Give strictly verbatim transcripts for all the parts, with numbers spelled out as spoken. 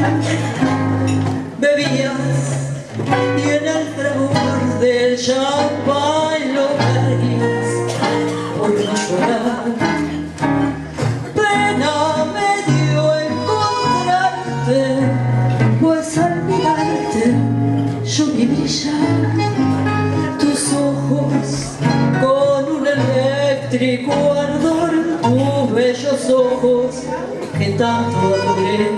bebías y en el fragor del champán lo caías por no llorar. Pena me dio encontrarte, pues al mirarte yo vi brillar tus ojos con un eléctrico ardor, tus bellos ojos que tanto adoré.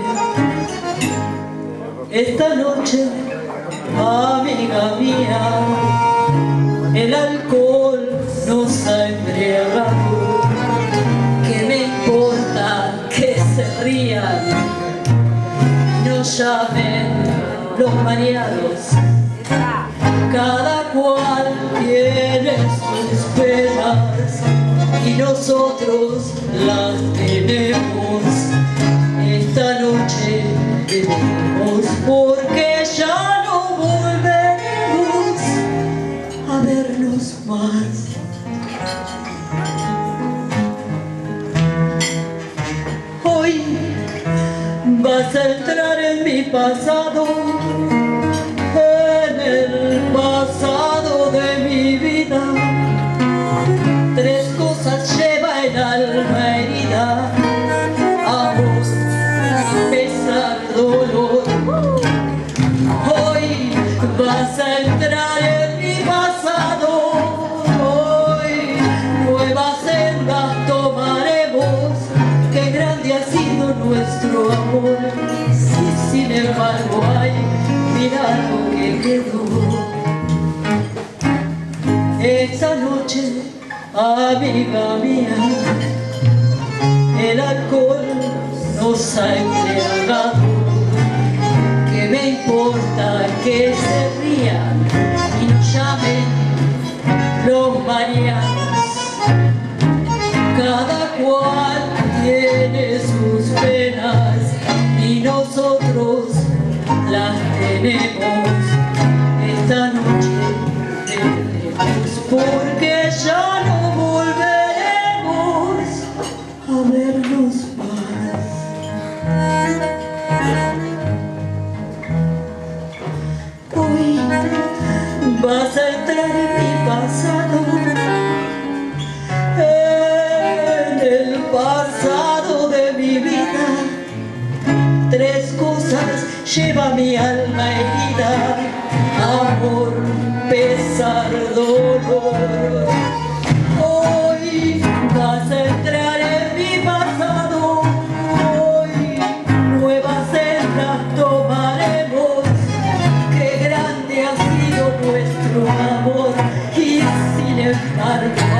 Esta noche, amiga mía, el alcohol nos ha embriagado. ¿Qué me importa que se rían, nos llamen los mareados? Cada cual tiene sus penas y nosotros las tenemos. Esta noche bebemos porque ya no volveremos a vernos más. Hoy vas a entrar en mi pasado, en el pasado de mi vida. Tres cosas lleva el alma herida: amor, pesar, dolor. Hoy vas a entrar en mi pasado, hoy nuevas sendas tomaremos. Qué grande ha sido nuestro amor, y sin embargo hay, mira lo que quedó. Esta noche, amiga mía, el alcohol nos ha embriagado. ¿Qué me importa que se rían y nos llamen los mareados? Cada cual tiene sus penas y nosotros las tenemos. Esta noche bebemos porque ya no volveremos a vernos más. Hoy vas a entrar en mi pasado, en el pasado de mi vida. Tres cosas lleva mi alma herida: amor, pesar, dolor. Hoy vas a entrar en mi pasado, hoy nuevas sendas tomaremos. Qué grande ha sido nuestro amor y sin embargo